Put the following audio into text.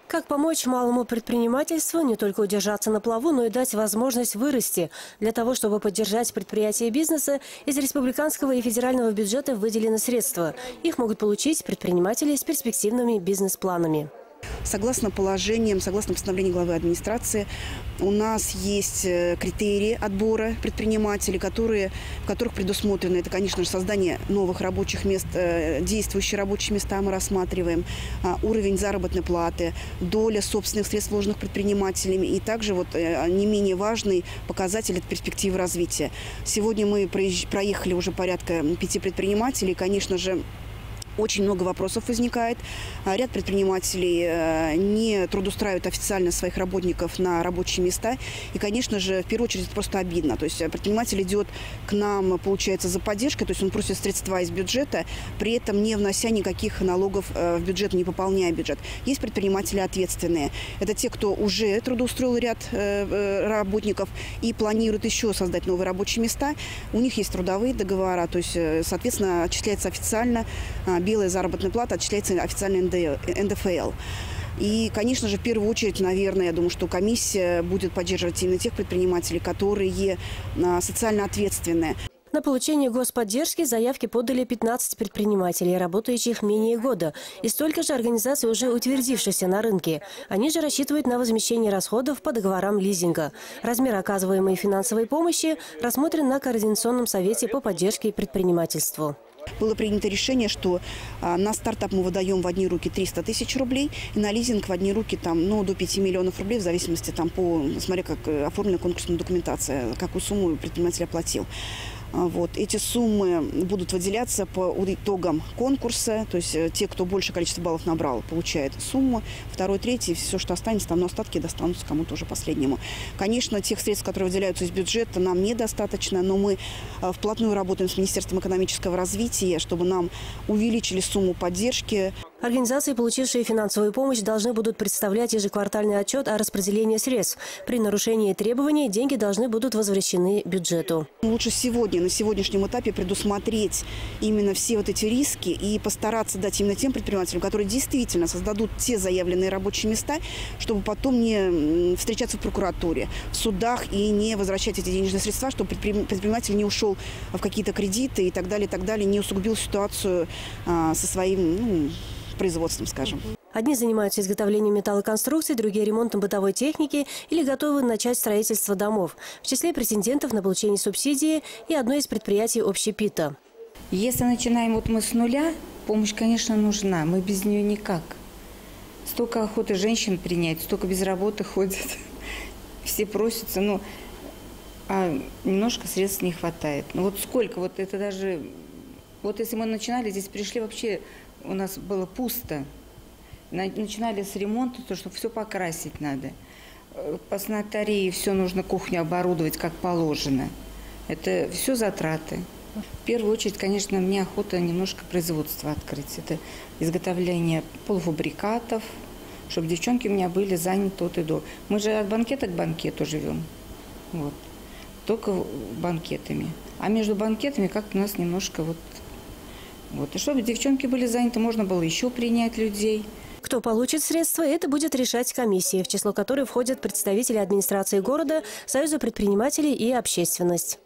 Как помочь малому предпринимательству не только удержаться на плаву, но и дать возможность вырасти? Для того, чтобы поддержать предприятия и бизнеса, из республиканского и федерального бюджета выделены средства. Их могут получить предприниматели с перспективными бизнес-планами. Согласно положениям, согласно постановлению главы администрации, у нас есть критерии отбора предпринимателей, в которых предусмотрено, это, конечно же, создание новых рабочих мест, действующие рабочие места мы рассматриваем, уровень заработной платы, доля собственных средств, вложенных предпринимателями, и также не менее важный показатель – это перспективы развития. Сегодня мы проехали уже порядка 5 предпринимателей, конечно же, очень много вопросов возникает. Ряд предпринимателей не трудоустраивают официально своих работников на рабочие места. И, конечно же, в первую очередь, это просто обидно. То есть предприниматель идет к нам, получается, за поддержкой, то есть он просит средства из бюджета, при этом не внося никаких налогов в бюджет, не пополняя бюджет. Есть предприниматели ответственные. Это те, кто уже трудоустроил ряд работников и планирует еще создать новые рабочие места. У них есть трудовые договора, то есть, соответственно, отчисляется официально белая заработная плата, отчисляется официально НДФЛ. И, конечно же, в первую очередь, наверное, я думаю, что комиссия будет поддерживать именно тех предпринимателей, которые социально ответственные. На получение господдержки заявки подали 15 предпринимателей, работающих менее года, и столько же организаций, уже утвердившихся на рынке. Они же рассчитывают на возмещение расходов по договорам лизинга. Размер оказываемой финансовой помощи рассмотрен на Координационном совете по поддержке предпринимательству. Было принято решение, что на стартап мы выдаем в одни руки 300 тысяч рублей, и на лизинг в одни руки до 5 миллионов рублей, в зависимости смотря как оформлена конкурсная документация, какую сумму предприниматель оплатил. Эти суммы будут выделяться по итогам конкурса, то есть те, кто большее количество баллов набрал, получает сумму, второй, третий, все, что останется, но остатки достанутся кому-то уже последнему. Конечно, тех средств, которые выделяются из бюджета, нам недостаточно, но мы вплотную работаем с Министерством экономического развития, чтобы нам увеличили сумму поддержки. Организации, получившие финансовую помощь, должны будут представлять ежеквартальный отчет о распределении средств. При нарушении требований деньги должны будут возвращены бюджету. Лучше сегодня, на сегодняшнем этапе предусмотреть именно все эти риски и постараться дать именно тем предпринимателям, которые действительно создадут те заявленные рабочие места, чтобы потом не встречаться в прокуратуре, в судах и не возвращать эти денежные средства, чтобы предприниматель не ушел в какие-то кредиты и так далее, не усугубил ситуацию со своим производством, скажем. Одни занимаются изготовлением металлоконструкций, другие – ремонтом бытовой техники или готовы начать строительство домов. В числе претендентов на получение субсидии и одно из предприятий общепита. Если начинаем мы с нуля, помощь, конечно, нужна. Мы без нее никак. Столько охоты женщин принять, столько без работы ходят. Все просятся, а немножко средств не хватает. Сколько, это даже... если мы начинали, здесь пришли вообще, у нас было пусто. Начинали с ремонта, то что все покрасить надо. По санитарии все нужно кухню оборудовать как положено. Это все затраты. В первую очередь, конечно, мне охота немножко производства открыть. Это изготовление полуфабрикатов, чтобы девчонки у меня были заняты от и до. Мы же от банкета к банкету живем. Только банкетами. А между банкетами как-то у нас немножко И чтобы девчонки были заняты, можно было еще принять людей. Кто получит средства, это будет решать комиссия, в число которой входят представители администрации города, Союза предпринимателей и общественность.